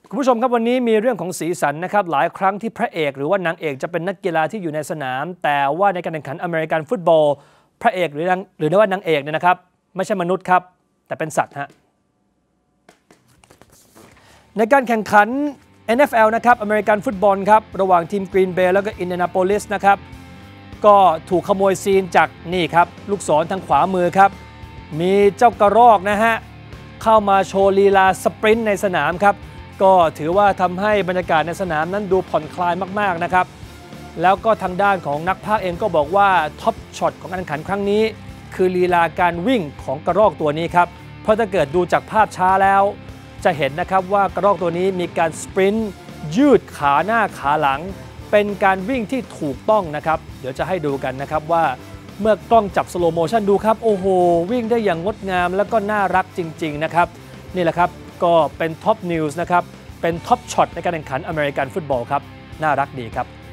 คุณผู้ชมครับวันนี้มีเรื่องของสีสันนะครับหลายครั้งที่พระเอกหรือว่านางเอกจะเป็นนักกีฬาที่อยู่ในสนามแต่ว่าในการแข่งขันอเมริกันฟุตบอลพระเอกหรือว่านางเอกเนี่ยนะครับไม่ใช่มนุษย์ครับแต่เป็นสัตว์ฮะในการแข่งขัน NFL นะครับอเมริกันฟุตบอลครับระหว่างทีมกรีนเบย์แล้วก็อินเดียนาโพลิสนะครับก็ถูกขโมยซีนจากนี่ครับลูกศรทางขวามือครับมีเจ้ากระรอกนะฮะเข้ามาโชว์ลีลาสปรินต์ในสนามครับก็ถือว่าทำให้บรรยากาศในสนามนั้นดูผ่อนคลายมากๆนะครับแล้วก็ทางด้านของนักพากย์เองก็บอกว่าท็อปช็อตของการแข่งขันครั้งนี้คือลีลาการวิ่งของกระรอกตัวนี้ครับเพราะถ้าเกิดดูจากภาพช้าแล้วจะเห็นนะครับว่ากระรอกตัวนี้มีการสปรินต์ยืดขาหน้าขาหลังเป็นการวิ่งที่ถูกต้องนะครับเดี๋ยวจะให้ดูกันนะครับว่าเมื่อกล้องจับสโลโมชันดูครับโอ้โหวิ่งได้อย่างงดงามแล้วก็น่ารักจริงๆนะครับนี่แหละครับก็เป็นท็อปนิวส์นะครับเป็นท็อปช็อตในการแข่งขันอเมริกันฟุตบอลครับน่ารักดีครับ